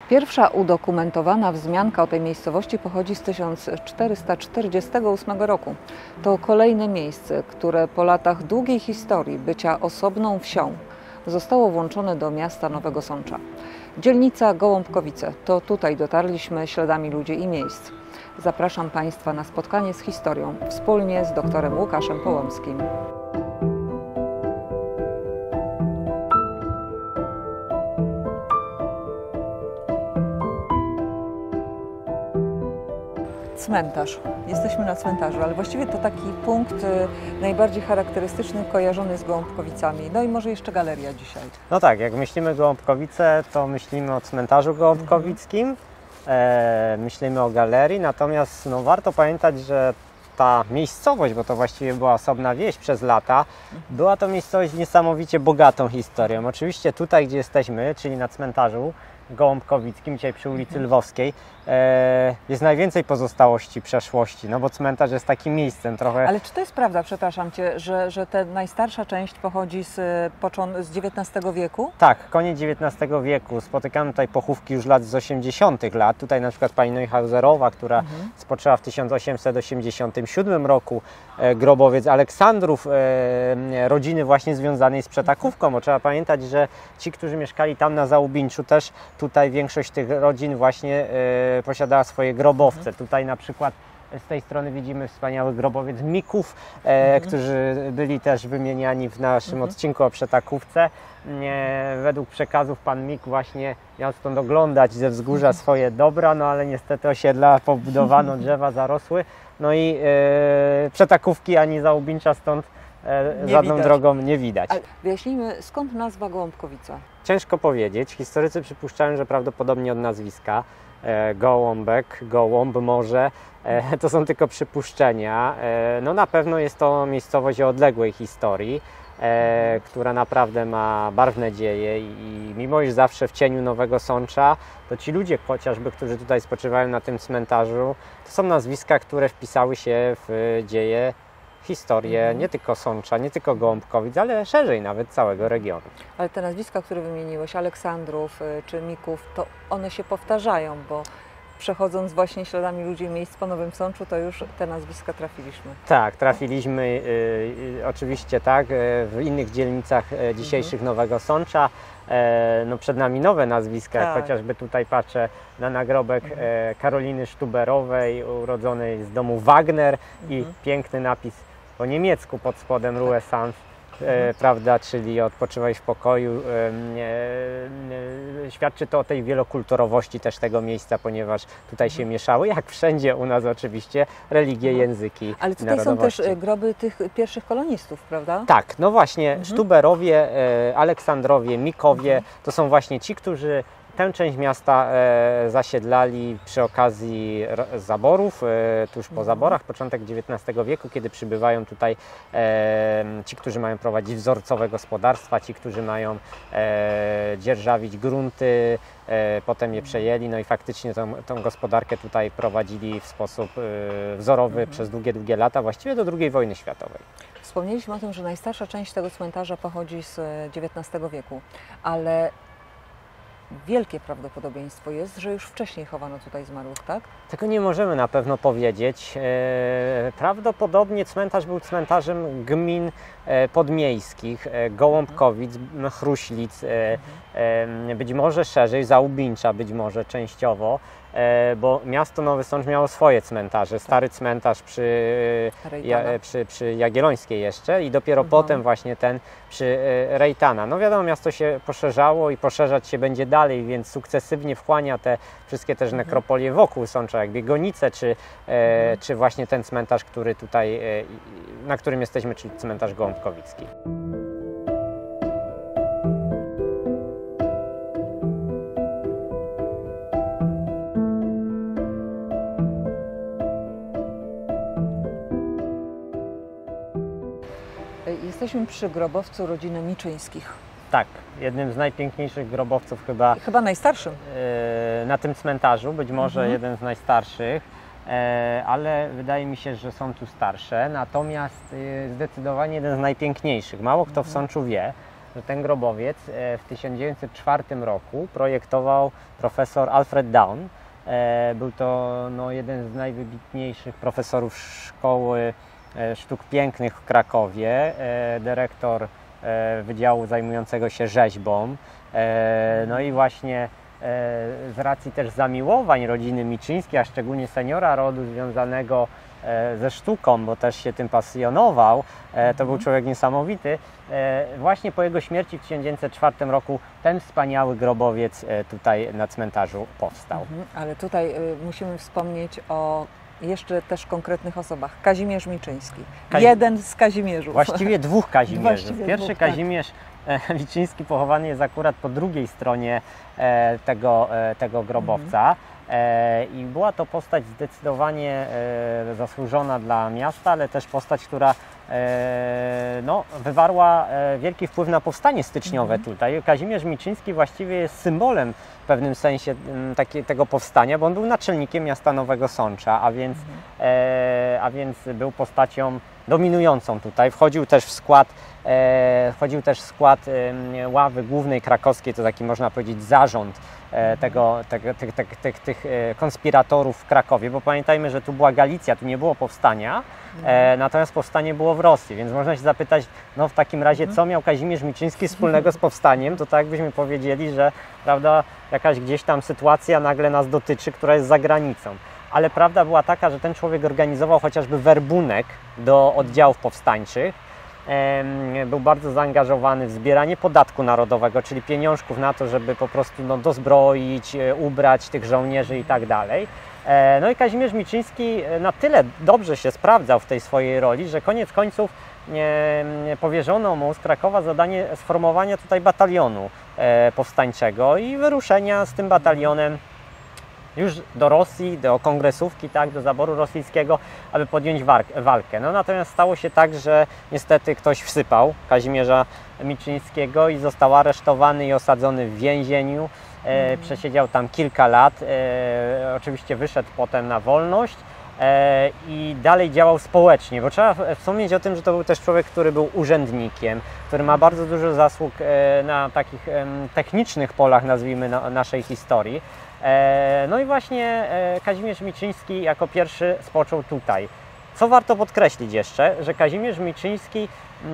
Pierwsza udokumentowana wzmianka o tej miejscowości pochodzi z 1448 roku. To kolejne miejsce, które po latach długiej historii bycia osobną wsią zostało włączone do miasta Nowego Sącza. Dzielnica Gołąbkowice. To tutaj dotarliśmy śladami ludzi i miejsc. Zapraszam Państwa na spotkanie z historią wspólnie z doktorem Łukaszem Połomskim. Cmentarz. Jesteśmy na cmentarzu, ale właściwie to taki punkt najbardziej charakterystyczny, kojarzony z Gołąbkowicami. No i może jeszcze galeria dzisiaj. No tak, jak myślimy Gołąbkowice, to myślimy o cmentarzu gołąbkowickim, myślimy o galerii, natomiast no, warto pamiętać, że ta miejscowość, bo to właściwie była osobna wieś przez lata, była to miejscowość niesamowicie bogatą historią. Oczywiście tutaj, gdzie jesteśmy, czyli na cmentarzu gołąbkowickim, dzisiaj przy ulicy Lwowskiej, jest najwięcej pozostałości przeszłości, no bo cmentarz jest takim miejscem trochę... Ale czy to jest prawda, przepraszam Cię, że ta najstarsza część pochodzi z XIX wieku? Tak, koniec XIX wieku. Spotykamy tutaj pochówki już lat z 80. lat. Tutaj na przykład pani Neuhauserowa, która spoczęła w 1887 roku, grobowiec Aleksandrów, rodziny właśnie związanej z przetakówką, bo trzeba pamiętać, że ci, którzy mieszkali tam na Załubińczu, też tutaj większość tych rodzin właśnie posiadała swoje grobowce. Tutaj na przykład z tej strony widzimy wspaniały grobowiec Mików, którzy byli też wymieniani w naszym odcinku o przetakówce. Według przekazów pan Mik właśnie miał stąd oglądać ze wzgórza swoje dobra, no ale niestety osiedla pobudowano, drzewa zarosły, no i przetakówki ani Załubińcza stąd żadną drogą nie widać. Ale wyjaśnijmy, skąd nazwa Gołąbkowica? Ciężko powiedzieć. Historycy przypuszczają, że prawdopodobnie od nazwiska. Gołąbek, gołąb może, to są tylko przypuszczenia. No na pewno jest to miejscowość o odległej historii, która naprawdę ma barwne dzieje i mimo iż zawsze w cieniu Nowego Sącza, to ci ludzie chociażby, którzy tutaj spoczywają na tym cmentarzu, to są nazwiska, które wpisały się w dzieje, historię nie tylko Sącza, nie tylko Gołąbkowic, ale szerzej nawet całego regionu. Ale te nazwiska, które wymieniłeś, Aleksandrów czy Mików, to one się powtarzają, bo przechodząc właśnie śladami ludzi i miejsc po Nowym Sączu, to już te nazwiska trafiliśmy. Tak, trafiliśmy oczywiście tak, w innych dzielnicach dzisiejszych Nowego Sącza. No przed nami nowe nazwiska, jak chociażby tutaj patrzę na nagrobek Karoliny Sztuberowej, urodzonej z domu Wagner i piękny napis po niemiecku pod spodem Ruhe Sanft, prawda, czyli odpoczywaj w pokoju. Świadczy to o tej wielokulturowości też tego miejsca, ponieważ tutaj się mieszały, jak wszędzie u nas oczywiście, religie, języki. Ale tutaj są też groby tych pierwszych kolonistów, prawda? Tak, no właśnie, Sztuberowie, Aleksandrowie, Mikowie, to są właśnie ci, którzy tę część miasta zasiedlali przy okazji zaborów, tuż po zaborach, początek XIX wieku, kiedy przybywają tutaj ci, którzy mają prowadzić wzorcowe gospodarstwa, ci, którzy mają dzierżawić grunty, potem je przejęli, no i faktycznie tą gospodarkę tutaj prowadzili w sposób wzorowy przez długie lata, właściwie do II wojny światowej. Wspomnieliśmy o tym, że najstarsza część tego cmentarza pochodzi z XIX wieku, ale wielkie prawdopodobieństwo jest, że już wcześniej chowano tutaj zmarłych, tak? Tego nie możemy na pewno powiedzieć. Prawdopodobnie cmentarz był cmentarzem gmin podmiejskich, Gołąbkowic, Chruślic, być może szerzej, Załubińcza być może częściowo, bo miasto Nowy Sącz miało swoje cmentarze. Stary cmentarz przy Jagiellońskiej jeszcze i dopiero potem właśnie ten przy Rejtana. No wiadomo, miasto się poszerzało i poszerzać się będzie dalej, więc sukcesywnie wchłania te wszystkie też nekropolie wokół Sącza, jak Biegonice, czy właśnie ten cmentarz, który tutaj, na którym jesteśmy, czyli cmentarz gołąbkowicki. Jesteśmy przy grobowcu rodziny Miczyńskich. Tak, jednym z najpiękniejszych grobowców chyba najstarszym. Na tym cmentarzu, być może jeden z najstarszych, ale wydaje mi się, że są tu starsze, natomiast zdecydowanie jeden z najpiękniejszych. Mało kto w Sączu wie, że ten grobowiec w 1904 roku projektował profesor Alfred Down. Był to jeden z najwybitniejszych profesorów Szkoły Sztuk Pięknych w Krakowie, dyrektor wydziału zajmującego się rzeźbą. No i właśnie z racji też zamiłowań rodziny Miczyńskiej, a szczególnie seniora rodu związanego ze sztuką, bo też się tym pasjonował, to był człowiek niesamowity. Właśnie po jego śmierci w 1904 roku ten wspaniały grobowiec tutaj na cmentarzu powstał. Ale tutaj musimy wspomnieć o jeszcze też konkretnych osobach. Kazimierz Miczyński. Jeden z Kazimierzów. Właściwie dwóch Kazimierzów. Pierwszy dwóch, Kazimierz Miczyński pochowany jest akurat po drugiej stronie tego grobowca. I była to postać zdecydowanie zasłużona dla miasta, ale też postać, która wywarła wielki wpływ na powstanie styczniowe tutaj. Kazimierz Miczyński właściwie jest symbolem w pewnym sensie tego powstania, bo on był naczelnikiem miasta Nowego Sącza, a więc był postacią dominującą tutaj. Wchodził też w skład ławy głównej krakowskiej, to taki można powiedzieć zarząd tych konspiratorów w Krakowie, bo pamiętajmy, że tu była Galicja, tu nie było powstania, natomiast powstanie było w Rosji, więc można się zapytać, w takim razie co miał Kazimierz Miczyński wspólnego z powstaniem, to tak jakbyśmy powiedzieli, że prawda, jakaś gdzieś tam sytuacja nagle nas dotyczy, która jest za granicą. Ale prawda była taka, że ten człowiek organizował chociażby werbunek do oddziałów powstańczych. Był bardzo zaangażowany w zbieranie podatku narodowego, czyli pieniążków na to, żeby po prostu dozbroić, ubrać tych żołnierzy i tak dalej. No i Kazimierz Miczyński na tyle dobrze się sprawdzał w tej swojej roli, że koniec końców powierzono mu z Krakowa zadanie sformowania tutaj batalionu powstańczego i wyruszenia z tym batalionem już do Rosji, do kongresówki, tak, do zaboru rosyjskiego, aby podjąć walkę. Natomiast stało się tak, że niestety ktoś wsypał Kazimierza Miczyńskiego i został aresztowany i osadzony w więzieniu. Przesiedział tam kilka lat. Oczywiście wyszedł potem na wolność i dalej działał społecznie, bo trzeba wspomnieć o tym, że to był też człowiek, który był urzędnikiem, który ma bardzo dużo zasług na takich technicznych polach, nazwijmy, naszej historii. No i właśnie Kazimierz Miczyński jako pierwszy spoczął tutaj. Co warto podkreślić jeszcze, że Kazimierz Miczyński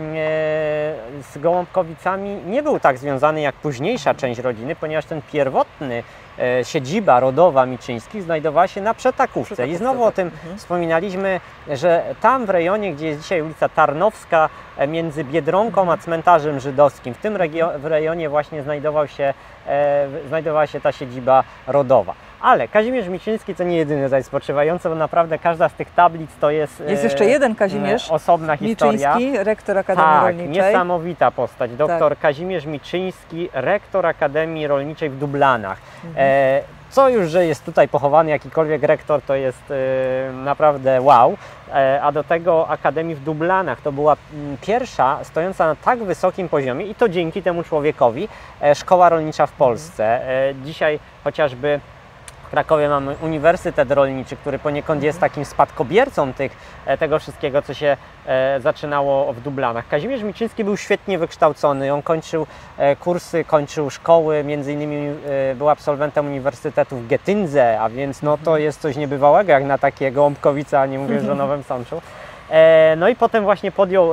z Gołąbkowicami nie był tak związany jak późniejsza część rodziny, ponieważ ten pierwotny siedziba rodowa Miczyńskich znajdowała się na Przetakówce. I znowu o tym wspominaliśmy, że tam w rejonie, gdzie jest dzisiaj ulica Tarnowska, między Biedronką a cmentarzem żydowskim, w tym rejonie właśnie znajdowała się ta siedziba rodowa. Ale Kazimierz Miczyński to nie jedyny tutaj spoczywający, bo naprawdę każda z tych tablic to jest jeszcze jeden Kazimierz osobna historia. Miczyński, rektor Akademii Rolniczej. Niesamowita postać. Doktor Kazimierz Miczyński, rektor Akademii Rolniczej w Dublanach. Co już, że jest tutaj pochowany jakikolwiek rektor, to jest naprawdę wow. A do tego Akademii w Dublanach to była pierwsza stojąca na tak wysokim poziomie i to dzięki temu człowiekowi szkoła rolnicza w Polsce. Dzisiaj chociażby w Krakowie mamy Uniwersytet Rolniczy, który poniekąd jest takim spadkobiercą tego wszystkiego, co się zaczynało w Dublanach. Kazimierz Miczyński był świetnie wykształcony, on kończył kursy, kończył szkoły, między innymi był absolwentem Uniwersytetu w Getyndze, a więc to jest coś niebywałego jak na takie Gołąbkowice, a nie mówię już o Nowym Sączu. No i potem właśnie podjął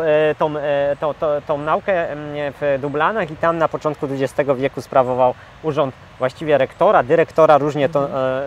tą naukę w Dublanach i tam na początku XX wieku sprawował urząd właściwie rektora, dyrektora, różnie to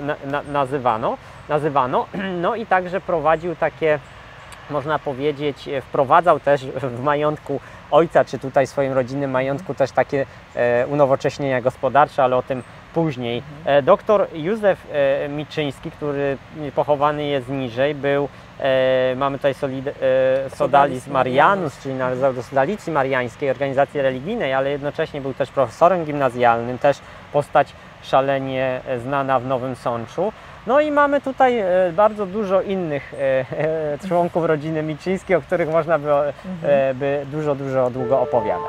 nazywano. No i także prowadził takie, można powiedzieć, wprowadzał też w majątku ojca, czy tutaj swoim rodzinnym majątku też takie unowocześnienia gospodarcze, ale o tym później. Doktor Józef Miczyński, który pochowany jest niżej, był, mamy tutaj Sodalis Marianus, czyli należał do Sodalicji Mariańskiej, organizacji religijnej, ale jednocześnie był też profesorem gimnazjalnym, też postać szalenie znana w Nowym Sączu. No i mamy tutaj bardzo dużo innych członków rodziny Miczyńskiej, o których można by dużo długo opowiadać.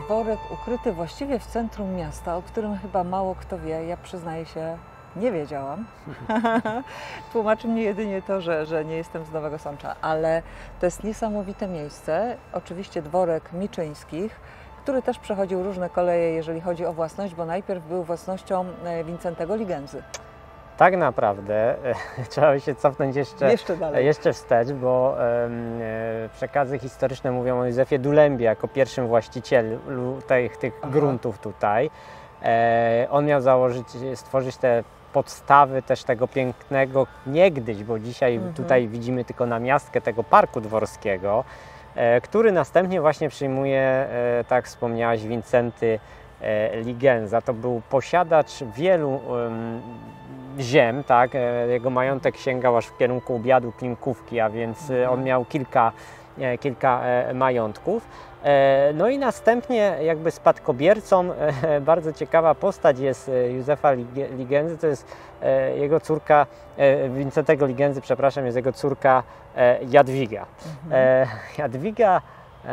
dworek ukryty właściwie w centrum miasta, o którym chyba mało kto wie. Ja przyznaję się, nie wiedziałam. Tłumaczy mnie jedynie to, że nie jestem z Nowego Sącza, ale to jest niesamowite miejsce. Oczywiście dworek Miczyńskich, który też przechodził różne koleje, jeżeli chodzi o własność, bo najpierw był własnością Wincentego Ligensy. Tak naprawdę trzeba by się cofnąć jeszcze wstecz, bo przekazy historyczne mówią o Józefie Dulębie jako pierwszym właścicielu tych gruntów tutaj. On miał stworzyć te podstawy też tego pięknego niegdyś, bo dzisiaj tutaj widzimy tylko namiastkę tego parku dworskiego, który następnie właśnie przyjmuje, tak wspomniałaś, Wincenty Ligenza. To był posiadacz wielu ziem, tak? Jego majątek sięgał aż w kierunku Biadu Klimkówki, a więc on miał kilka majątków. No i następnie jakby spadkobiercą, bardzo ciekawa postać jest Józefa Ligenzy, to jest jego córka, Wincentego Ligenzy, przepraszam, jest jego córka Jadwiga. Jadwiga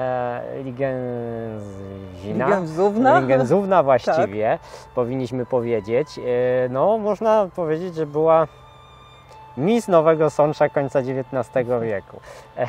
Ligenzówna właściwie, tak, powinniśmy powiedzieć. No, można powiedzieć, że była Miss Nowego Sącza końca XIX wieku.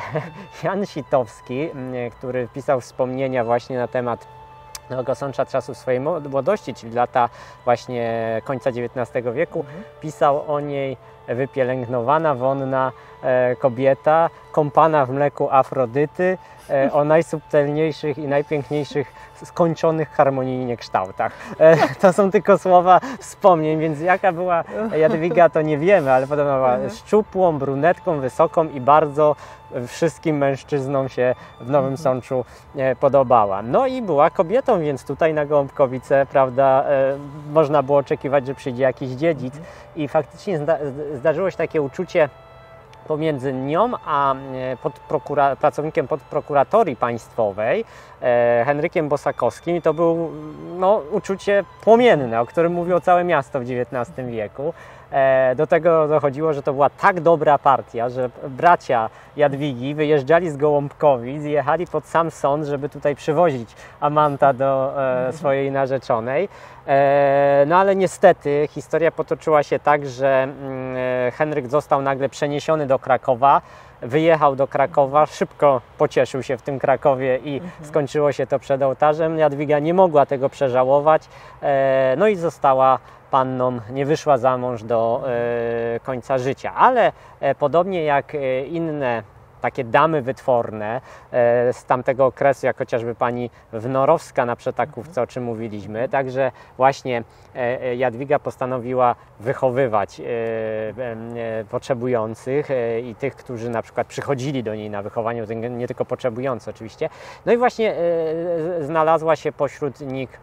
Jan Sitowski, który pisał wspomnienia właśnie na temat Nowego Sącza czasów swojej młodości, czyli lata właśnie końca XIX wieku, pisał o niej: wypielęgnowana, wonna kobieta, kąpana w mleku Afrodyty, o najsubtelniejszych i najpiękniejszych skończonych harmonijnie kształtach. To są tylko słowa wspomnień, więc jaka była Jadwiga, to nie wiemy, ale podobno była szczupłą, brunetką, wysoką i bardzo wszystkim mężczyznom się w Nowym Sączu podobała. No i była kobietą, więc tutaj na Gołąbkowice, prawda, można było oczekiwać, że przyjdzie jakiś dziedzic i faktycznie zdarzyło się takie uczucie pomiędzy nią a pracownikiem podprokuratorii państwowej, Henrykiem Bosakowskim. I to był uczucie płomienne, o którym mówiło całe miasto w XIX wieku. Do tego dochodziło, że to była tak dobra partia, że bracia Jadwigi wyjeżdżali z Gołąbkowic i jechali pod sam sąd, żeby tutaj przywozić amanta do swojej narzeczonej. No ale niestety historia potoczyła się tak, że Henryk został nagle przeniesiony do Krakowa, wyjechał do Krakowa, szybko pocieszył się w tym Krakowie i skończyło się to przed ołtarzem. Jadwiga nie mogła tego przeżałować, no i została panną, nie wyszła za mąż do końca życia, ale podobnie jak inne takie damy wytworne z tamtego okresu, jak chociażby pani Wnorowska na Przetakówce, o czym mówiliśmy. Także właśnie Jadwiga postanowiła wychowywać potrzebujących i tych, którzy na przykład przychodzili do niej na wychowanie, nie tylko potrzebujący oczywiście. No i właśnie znalazła się pośród nich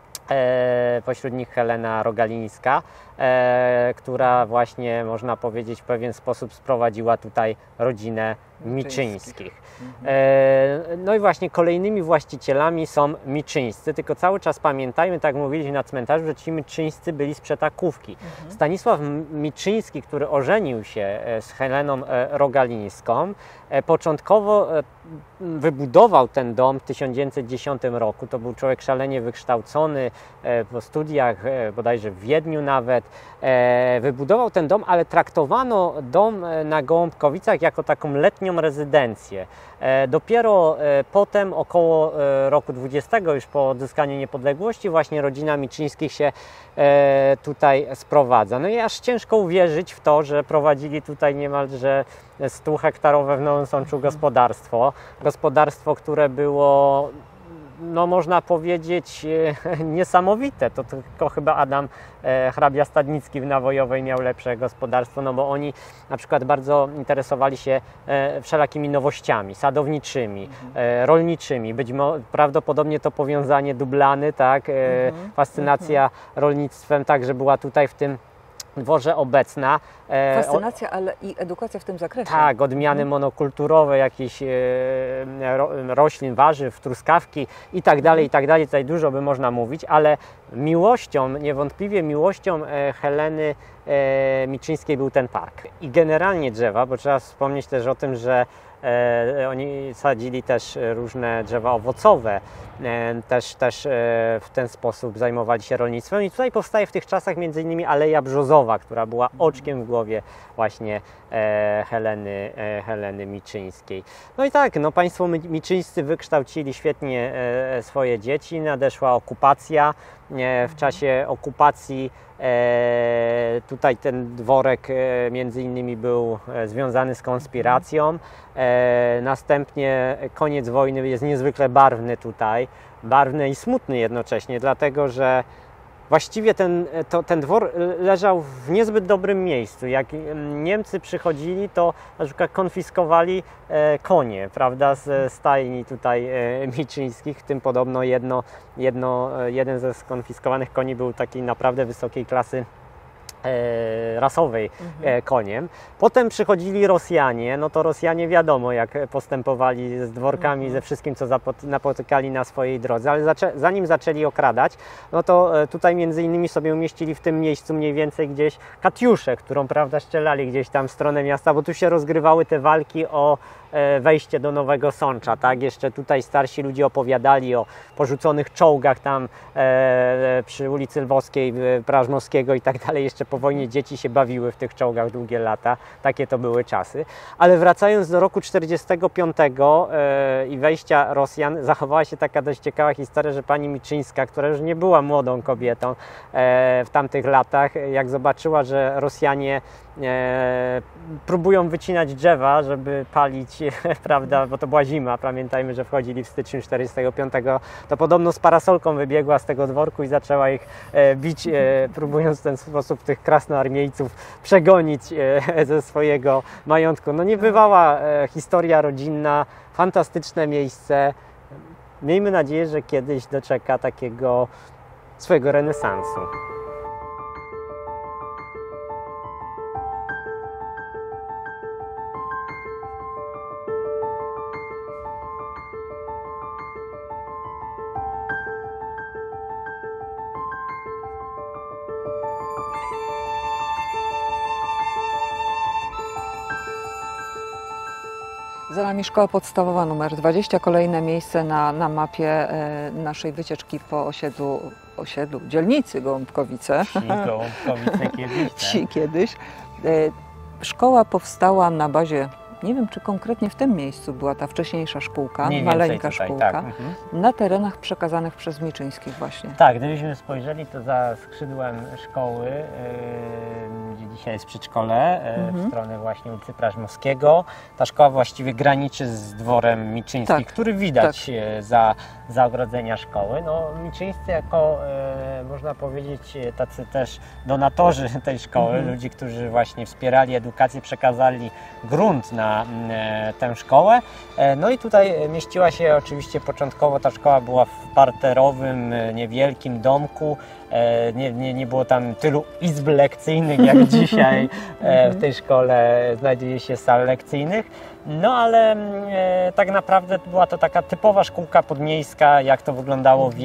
Helena Rogalińska, która właśnie, można powiedzieć, w pewien sposób sprowadziła tutaj rodzinę Miczyńskich. No i właśnie kolejnymi właścicielami są Miczyńscy, tylko cały czas pamiętajmy, tak mówiliśmy na cmentarzu, że ci Miczyńscy byli z Przetakówki. Stanisław Miczyński, który ożenił się z Heleną Rogalińską, początkowo wybudował ten dom w 1910 roku. To był człowiek szalenie wykształcony, po studiach bodajże w Wiedniu nawet. Wybudował ten dom, ale traktowano dom na Gołąbkowicach jako taką letnią rezydencję. Dopiero potem, około roku 20, już po odzyskaniu niepodległości, właśnie rodzina Miczyńskich się tutaj sprowadza. No i aż ciężko uwierzyć w to, że prowadzili tutaj niemalże 100-hektarowe w Nowym Sączu gospodarstwo, które było, no można powiedzieć, niesamowite. To tylko chyba Adam hrabia Stadnicki w Nawojowej miał lepsze gospodarstwo, no bo oni na przykład bardzo interesowali się wszelakimi nowościami sadowniczymi, rolniczymi. Prawdopodobnie to powiązanie Dublany, tak, fascynacja rolnictwem także była tutaj w tym dworze obecna. Fascynacja, ale i edukacja w tym zakresie. Tak, odmiany monokulturowe, jakichś roślin, warzyw, truskawki i tak dalej, tutaj dużo by można mówić, ale miłością, niewątpliwie miłością Heleny Miczyńskiej był ten park. I generalnie drzewa, bo trzeba wspomnieć też o tym, że Oni sadzili też różne drzewa owocowe, też w ten sposób zajmowali się rolnictwem i tutaj powstaje w tych czasach między innymi Aleja Brzozowa, która była oczkiem w głowie właśnie Heleny Miczyńskiej. No i tak, no państwo miczyńscy wykształcili świetnie swoje dzieci, nadeszła okupacja. W czasie okupacji tutaj ten dworek między innymi był związany z konspiracją. Następnie koniec wojny jest niezwykle barwny tutaj, barwny i smutny jednocześnie, dlatego że właściwie ten dwór leżał w niezbyt dobrym miejscu. Jak Niemcy przychodzili, to na przykład konfiskowali konie, prawda, z stajni tutaj miczyńskich, w tym podobno jeden ze skonfiskowanych koni był takiej naprawdę wysokiej klasy rasowej koniem. Potem przychodzili Rosjanie, no to Rosjanie wiadomo jak postępowali z dworkami, ze wszystkim co napotykali na swojej drodze, ale zanim zaczęli okradać, no to tutaj między innymi sobie umieścili w tym miejscu mniej więcej gdzieś katiuszę, którą prawda strzelali gdzieś tam w stronę miasta, bo tu się rozgrywały te walki o wejście do Nowego Sącza, tak? Jeszcze tutaj starsi ludzie opowiadali o porzuconych czołgach tam przy ulicy Lwowskiej, Prażmowskiego i tak dalej. Jeszcze po wojnie dzieci się bawiły w tych czołgach długie lata. Takie to były czasy. Ale wracając do roku 1945 i wejścia Rosjan, zachowała się taka dość ciekawa historia, że pani Miczyńska, która już nie była młodą kobietą w tamtych latach, jak zobaczyła, że Rosjanie próbują wycinać drzewa, żeby palić, prawda, bo to była zima, pamiętajmy, że wchodzili w styczniu 1945, to podobno z parasolką wybiegła z tego dworku i zaczęła ich bić, próbując w ten sposób tych krasnoarmiejców przegonić ze swojego majątku. No niebywała historia rodzinna, fantastyczne miejsce. Miejmy nadzieję, że kiedyś doczeka takiego swojego renesansu. Za nami szkoła podstawowa numer 20, kolejne miejsce na mapie naszej wycieczki po osiedlu dzielnicy Gołąbkowice. Gołąbkowice kiedyś. Tak? Wsi kiedyś. Szkoła powstała na bazie, nie wiem czy konkretnie w tym miejscu była ta wcześniejsza szkółka, maleńka tutaj, szkółka, tak. Na terenach przekazanych przez Miczyńskich właśnie. Tak, gdybyśmy spojrzeli, to za skrzydłem szkoły, gdzie dzisiaj jest przedszkole, w stronę właśnie ulicy Prażmowskiego, ta szkoła właściwie graniczy z dworem Miczyńskich, tak, który widać za ogrodzenia szkoły. No, Miczyńscy jako, można powiedzieć, tacy też donatorzy tej szkoły, ludzi, którzy właśnie wspierali edukację, przekazali grunt na tę szkołę. No i tutaj mieściła się oczywiście początkowo, ta szkoła była w parterowym, niewielkim domku. Nie było tam tylu izb lekcyjnych jak dzisiaj w tej szkole znajduje się sal lekcyjnych. No ale tak naprawdę była to taka typowa szkółka podmiejska, jak to wyglądało w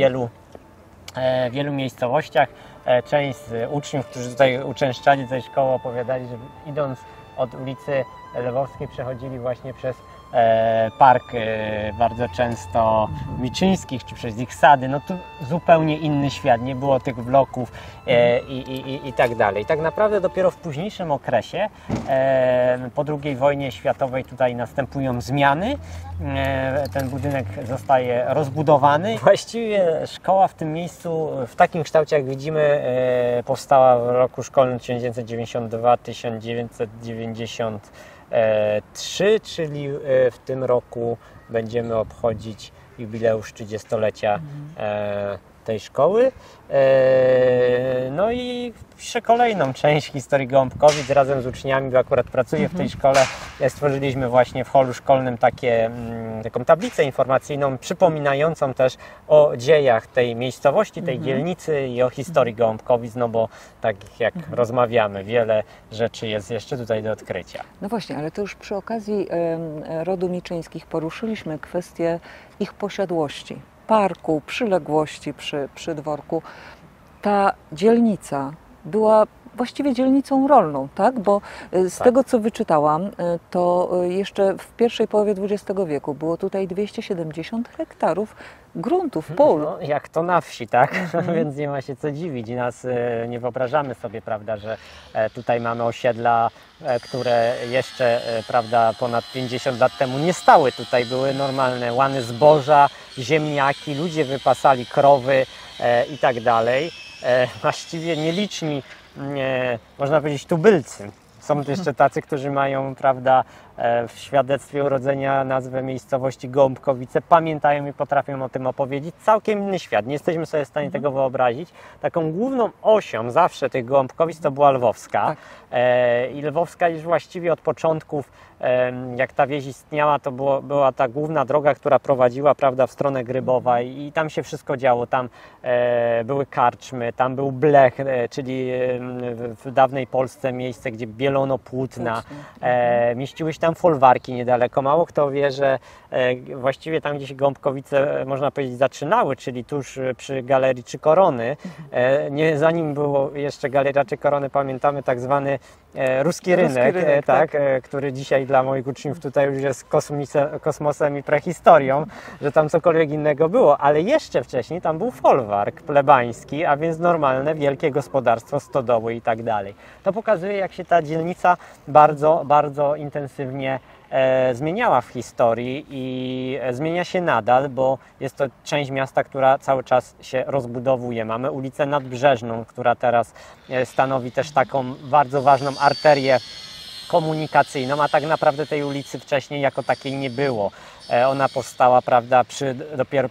wielu miejscowościach. Część z uczniów, którzy tutaj uczęszczali do tej szkoły, opowiadali, że idąc od ulicy Lwowskiej przechodzili właśnie przez park bardzo często Miczyńskich, czy przez ich sady. No tu zupełnie inny świat, nie było tych bloków i tak dalej. Tak naprawdę dopiero w późniejszym okresie, po II wojnie światowej, tutaj następują zmiany. Ten budynek zostaje rozbudowany. Właściwie szkoła w tym miejscu, w takim kształcie jak widzimy, powstała w roku szkolnym 1992-1993, czyli w tym roku będziemy obchodzić jubileusz 30-lecia tej szkoły. No i piszę kolejną część historii Gołąbkowic razem z uczniami, bo akurat pracuję w tej szkole. Stworzyliśmy właśnie w holu szkolnym taką tablicę informacyjną przypominającą też o dziejach tej miejscowości, tej dzielnicy i o historii Gołąbkowic, no bo tak jak rozmawiamy, wiele rzeczy jest jeszcze tutaj do odkrycia. No właśnie, ale to już przy okazji rodu Miczyńskich poruszyliśmy kwestię ich posiadłości, parku, przyległości przy dworku. Ta dzielnica była właściwie dzielnicą rolną, tak? Bo z tego, co wyczytałam, to jeszcze w pierwszej połowie XX wieku było tutaj 270 hektarów gruntów, pól. No, jak to na wsi, tak? Więc nie ma się co dziwić. Nas nie wyobrażamy sobie, prawda, że tutaj mamy osiedla, które jeszcze, prawda, ponad 50 lat temu nie stały. Tutaj były normalne łany zboża, ziemniaki, ludzie wypasali krowy i tak dalej. Właściwie nieliczni, można powiedzieć, tubylcy. Są jeszcze tacy, którzy mają, prawda, w świadectwie urodzenia nazwę miejscowości Gołąbkowice, pamiętają i potrafią o tym opowiedzieć. Całkiem inny świat, nie jesteśmy sobie w stanie tego wyobrazić. Taką główną osią zawsze tych Gołąbkowic to była Lwowska. Tak. I Lwowska już właściwie od początków, jak ta wieś istniała, to była ta główna droga, która prowadziła, prawda, w stronę Grybowa i tam się wszystko działo. Tam były karczmy, tam był Blech, czyli w dawnej Polsce miejsce, gdzie bielono płótna. Mieściły się tam folwarki niedaleko. Mało kto wie, że właściwie tam, gdzie się Gołąbkowice, można powiedzieć, zaczynały, czyli tuż przy Galerii Trzy Korony, zanim było jeszcze Galeria Trzy Korony, pamiętamy tak zwany ruski rynek, tak, który dzisiaj dla moich uczniów tutaj już jest kosmosem i prehistorią, że tam cokolwiek innego było, ale jeszcze wcześniej tam był folwark plebański, a więc normalne, wielkie gospodarstwo, stodoły i tak dalej. To pokazuje, jak się ta dzielnica bardzo, bardzo intensywnie zmieniała w historii i zmienia się nadal, bo jest to część miasta, która cały czas się rozbudowuje. Mamy ulicę Nadbrzeżną, która teraz stanowi też taką bardzo ważną arterię komunikacyjną, a tak naprawdę tej ulicy wcześniej jako takiej nie było. Ona powstała, prawda, dopiero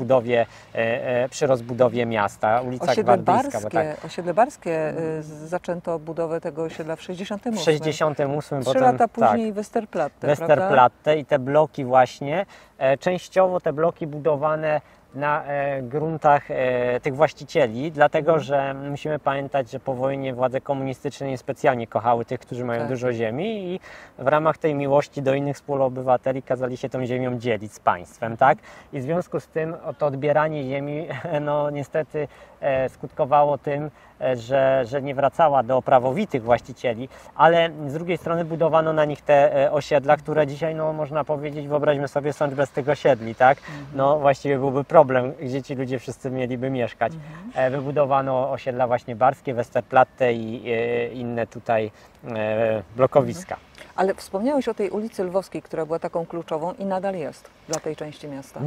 przy rozbudowie miasta. Ulica Gwardyjska. Osiedle Barskie zaczęto budowę tego osiedla w 68. W 68. 3 lata później Westerplatte. Westerplatte i te bloki właśnie, częściowo te bloki budowane na gruntach tych właścicieli, dlatego że musimy pamiętać, że po wojnie władze komunistyczne niespecjalnie kochały tych, którzy mają dużo ziemi i w ramach tej miłości do innych współobywateli kazali się tą ziemią dzielić z państwem, tak? I w związku z tym to odbieranie ziemi, no niestety skutkowało tym, że nie wracała do prawowitych właścicieli, ale z drugiej strony budowano na nich te osiedla, które dzisiaj, no można powiedzieć, wyobraźmy sobie Sącz bez tych osiedli, tak? No właściwie byłby problem, gdzie ci ludzie wszyscy mieliby mieszkać. Wybudowano osiedla właśnie barskie, Westerplatte i inne tutaj blokowiska. Ale wspomniałeś o tej ulicy Lwowskiej, która była taką kluczową i nadal jest dla tej części miasta.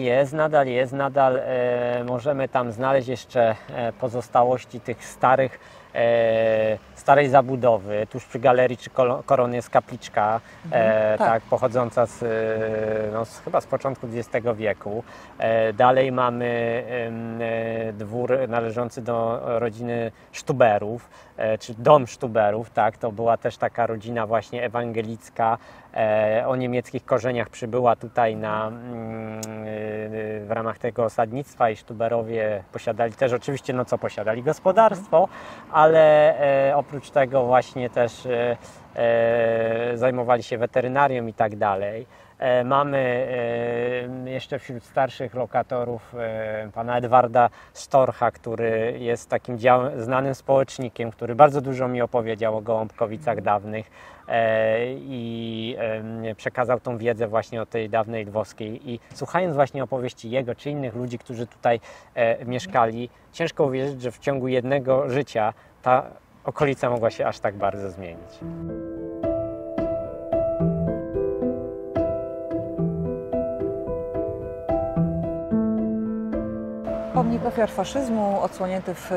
Nadal możemy tam znaleźć jeszcze pozostałości tych starej zabudowy. Tuż przy Galerii Trzy Korony jest kapliczka, tak, pochodząca chyba z początku XX wieku. Dalej mamy dwór należący do rodziny Sztuberów, czy dom Sztuberów, tak, to była też taka rodzina właśnie ewangelicka, o niemieckich korzeniach przybyła tutaj w ramach tego osadnictwa i Sztuberowie posiadali też oczywiście, no co posiadali? Gospodarstwo, ale oprócz tego właśnie też zajmowali się weterynarią i tak dalej. Mamy jeszcze wśród starszych lokatorów pana Edwarda Storcha, który jest takim znanym społecznikiem, który bardzo dużo mi opowiedział o Gołąbkowicach dawnych i przekazał tą wiedzę właśnie o tej dawnej lwowskiej. I słuchając właśnie opowieści jego czy innych ludzi, którzy tutaj mieszkali, ciężko uwierzyć, że w ciągu jednego życia ta okolica mogła się aż tak bardzo zmienić. Pomnik ofiar faszyzmu odsłonięty w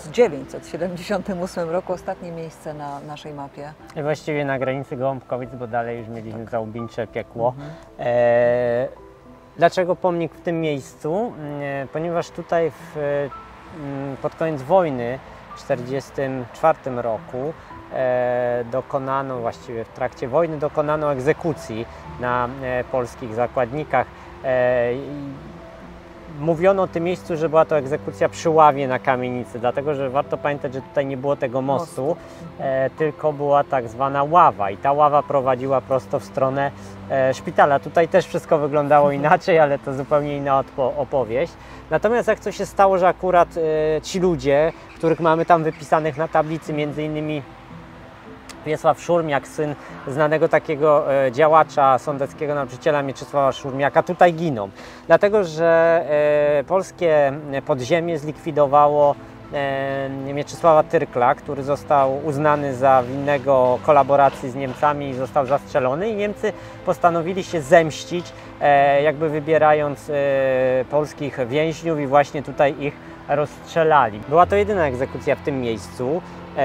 1978 roku, ostatnie miejsce na naszej mapie. Właściwie na granicy Gołąbkowic, bo dalej już mieliśmy Załubieńcze piekło. Dlaczego pomnik w tym miejscu? Ponieważ tutaj pod koniec wojny w 1944 roku dokonano, właściwie w trakcie wojny dokonano egzekucji na polskich zakładnikach. mówiono o tym miejscu, że była to egzekucja przy ławie na kamienicy, dlatego że warto pamiętać, że tutaj nie było tego mostu, tylko była tak zwana ława i ta ława prowadziła prosto w stronę szpitala. Tutaj też wszystko wyglądało inaczej, ale to zupełnie inna opowieść. Natomiast jak to się stało, że akurat ci ludzie, których mamy tam wypisanych na tablicy, między innymi Wiesław Szurmiak, syn znanego takiego działacza sądeckiego, nauczyciela Mieczysława Szurmiaka, tutaj giną. Dlatego, że polskie podziemie zlikwidowało Mieczysława Tyrkla, który został uznany za winnego kolaboracji z Niemcami i został zastrzelony, i Niemcy postanowili się zemścić, jakby wybierając polskich więźniów, i właśnie tutaj ich rozstrzelali. Była to jedyna egzekucja w tym miejscu.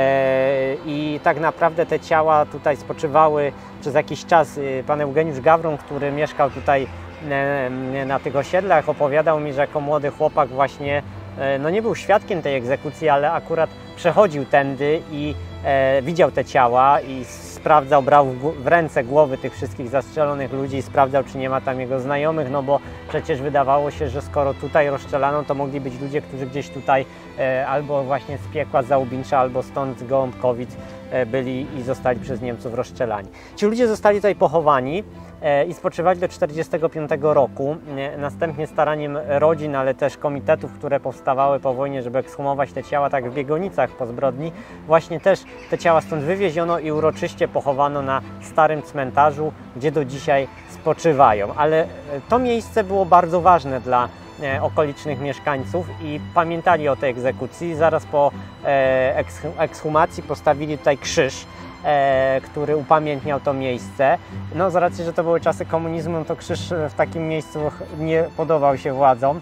I tak naprawdę te ciała tutaj spoczywały przez jakiś czas. Pan Eugeniusz Gawron, który mieszkał tutaj na tych osiedlach, opowiadał mi, że jako młody chłopak właśnie no nie był świadkiem tej egzekucji, ale akurat przechodził tędy i widział te ciała i sprawdzał, brał w ręce głowy tych wszystkich zastrzelonych ludzi i sprawdzał, czy nie ma tam jego znajomych, no bo przecież wydawało się, że skoro tutaj rozstrzelano, to mogli być ludzie, którzy gdzieś tutaj albo właśnie z piekła Załubińcza, albo stąd z Gołąbkowic byli i zostali przez Niemców rozstrzelani. Ci ludzie zostali tutaj pochowani i spoczywali do 1945 roku. Następnie staraniem rodzin, ale też komitetów, które powstawały po wojnie, żeby ekshumować te ciała, tak w Biegonicach po zbrodni, właśnie też te ciała stąd wywieziono i uroczyście pochowano na starym cmentarzu, gdzie do dzisiaj spoczywają. Ale to miejsce było bardzo ważne dla okolicznych mieszkańców i pamiętali o tej egzekucji. Zaraz po ekshumacji postawili tutaj krzyż, który upamiętniał to miejsce. No z racji, że to były czasy komunizmu, to krzyż w takim miejscu nie podobał się władzom,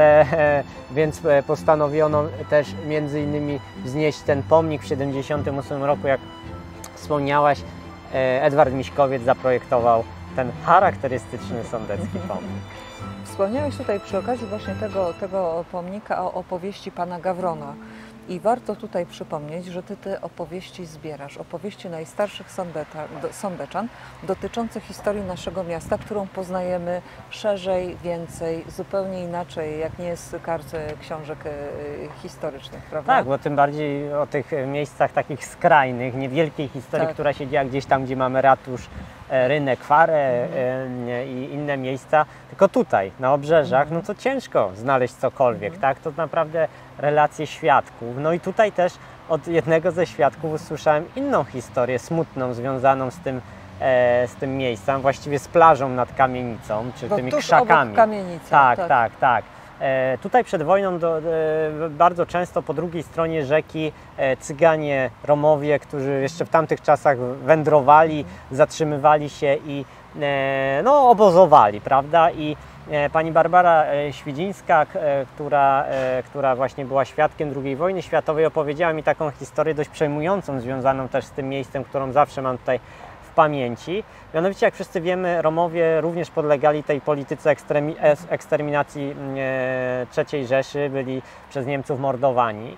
więc postanowiono też między innymi wznieść ten pomnik w 1978 roku, jak wspomniałaś. Edward Miśkowiec zaprojektował ten charakterystyczny sądecki pomnik. Wspomniałeś tutaj przy okazji właśnie tego pomnika o opowieści pana Gawrona. I warto tutaj przypomnieć, że Ty te opowieści zbierasz, opowieści najstarszych sądeczan dotyczące historii naszego miasta, którą poznajemy szerzej, więcej, zupełnie inaczej, jak nie jest w karcie książek historycznych, prawda? Tak, bo tym bardziej o tych miejscach takich skrajnych, niewielkiej historii, tak, która się dzieje gdzieś tam, gdzie mamy ratusz, rynek, Kwarę i inne miejsca, tylko tutaj, na obrzeżach, no to ciężko znaleźć cokolwiek, tak? To naprawdę relacje świadków. No i tutaj też od jednego ze świadków usłyszałem inną historię smutną, związaną z tym miejscem, właściwie z plażą nad kamienicą, czy tymi krzakami. Obok kamienicy. Tak. Tutaj przed wojną bardzo często po drugiej stronie rzeki Cyganie, Romowie, którzy jeszcze w tamtych czasach wędrowali, zatrzymywali się i no, obozowali, prawda? I pani Barbara Świdzińska, która właśnie była świadkiem II wojny światowej, opowiedziała mi taką historię dość przejmującą, związaną też z tym miejscem, którą zawsze mam tutaj w pamięci. Mianowicie, jak wszyscy wiemy, Romowie również podlegali tej polityce eksterminacji III Rzeszy, byli przez Niemców mordowani.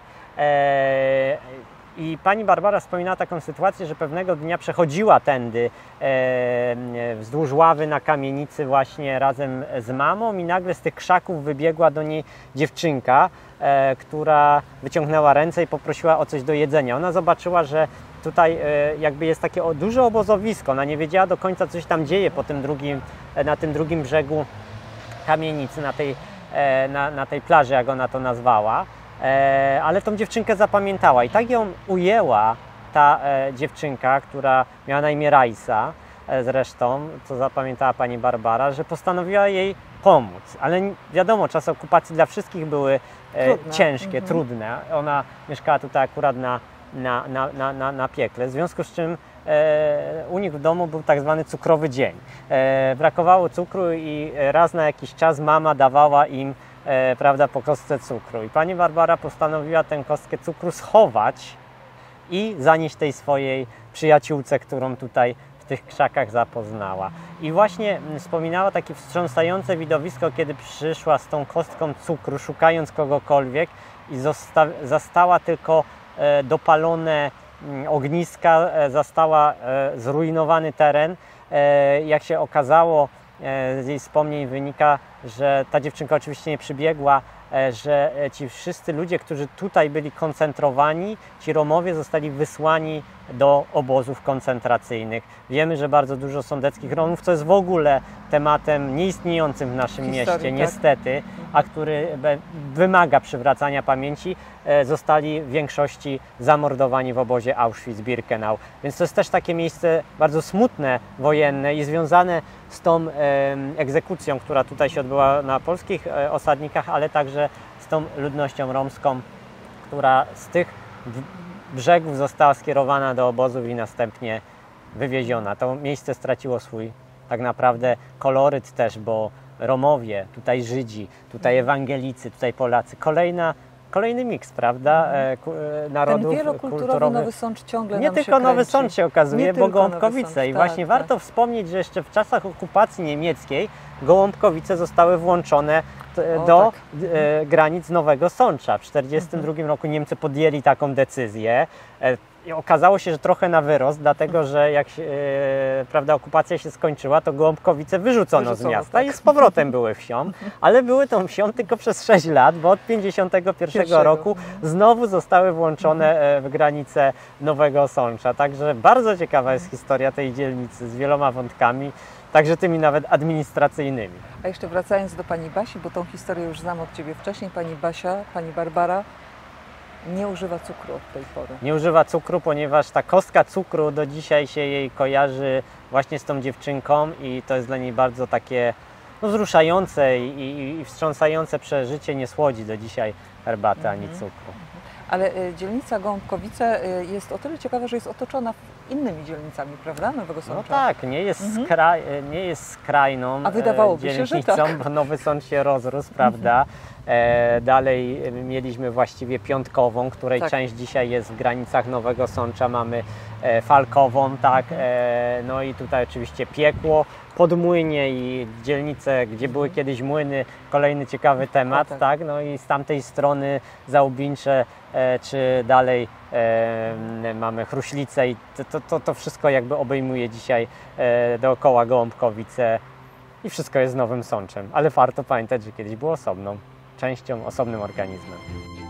I pani Barbara wspominała taką sytuację, że pewnego dnia przechodziła tędy wzdłuż ławy na kamienicy właśnie razem z mamą i nagle z tych krzaków wybiegła do niej dziewczynka, która wyciągnęła ręce i poprosiła o coś do jedzenia. Ona zobaczyła, że tutaj jakby jest takie duże obozowisko. Ona nie wiedziała do końca, co się tam dzieje na tym drugim brzegu kamienicy, na tej plaży, jak ona to nazwała. Ale tą dziewczynkę zapamiętała i tak ją ujęła ta dziewczynka, która miała na imię Rajsa zresztą, co zapamiętała pani Barbara, że postanowiła jej pomóc. Ale wiadomo, czasy okupacji dla wszystkich były ciężkie, trudne. Ona mieszkała tutaj akurat na Piekle, w związku z czym u nich w domu był tak zwany cukrowy dzień. Brakowało cukru i raz na jakiś czas mama dawała im prawda, po kostce cukru. I pani Barbara postanowiła tę kostkę cukru schować i zanieść tej swojej przyjaciółce, którą tutaj w tych krzakach zapoznała. I właśnie wspominała takie wstrząsające widowisko, kiedy przyszła z tą kostką cukru, szukając kogokolwiek i zastała tylko dopalone ogniska, zastała zrujnowany teren. Jak się okazało, z jej wspomnień wynika, że ta dziewczynka oczywiście nie przybiegła, że ci wszyscy ludzie, którzy tutaj byli koncentrowani, ci Romowie zostali wysłani do obozów koncentracyjnych. Wiemy, że bardzo dużo sądeckich Romów, co jest w ogóle tematem nieistniejącym w naszym mieście, niestety, a który wymaga przywracania pamięci, zostali w większości zamordowani w obozie Auschwitz-Birkenau. Więc to jest też takie miejsce bardzo smutne, wojenne i związane z tą egzekucją, która tutaj się odbyła na polskich osadnikach, ale także z tą ludnością romską, która z tych brzegów została skierowana do obozów i następnie wywieziona. To miejsce straciło swój tak naprawdę koloryt też, bo Romowie, tutaj Żydzi, tutaj Ewangelicy, tutaj Polacy. Kolejny miks, prawda? Narodów Ten wielokulturowy Nowy Sącz ciągle nie nam tylko się Nowy kręci. Sącz się okazuje, Nie bo tylko Gołąbkowice. Nowy Sącz, I właśnie warto wspomnieć, że jeszcze w czasach okupacji niemieckiej Gołąbkowice zostały włączone do granic Nowego Sącza. W 1942 roku Niemcy podjęli taką decyzję. I okazało się, że trochę na wyrost, dlatego że jak prawda, okupacja się skończyła, to Gołąbkowice wyrzucono z miasta tak. i z powrotem były wsią, ale były tą wsią tylko przez 6 lat, bo od 1951 roku znowu zostały włączone w granice Nowego Sącza. Także bardzo ciekawa jest historia tej dzielnicy z wieloma wątkami, także tymi nawet administracyjnymi. A jeszcze wracając do pani Basi, bo tą historię już znam od ciebie wcześniej, pani Basia, pani Barbara nie używa cukru od tej pory. Nie używa cukru, ponieważ ta kostka cukru do dzisiaj się jej kojarzy właśnie z tą dziewczynką i to jest dla niej bardzo takie wzruszające i wstrząsające przeżycie. Nie słodzi do dzisiaj herbaty ani cukru. Ale dzielnica Gołąbkowice jest o tyle ciekawa, że jest otoczona innymi dzielnicami, prawda, Nowego Sącza? No tak, nie jest skrajną A wydawałoby się, że dzielnicą, tak. bo Nowy Sącz się rozrósł, prawda? Dalej mieliśmy właściwie Piątkową, której część dzisiaj jest w granicach Nowego Sącza. Mamy Falkową, tak? No i tutaj oczywiście Piekło, Podmłynie i dzielnice, gdzie były kiedyś młyny, kolejny ciekawy temat, tak? No i z tamtej strony Załubińcze, czy dalej mamy Chruślice i to wszystko jakby obejmuje dzisiaj dookoła Gołąbkowice i wszystko jest Nowym Sączem, ale warto pamiętać, że kiedyś było osobną częścią, osobnym organizmem.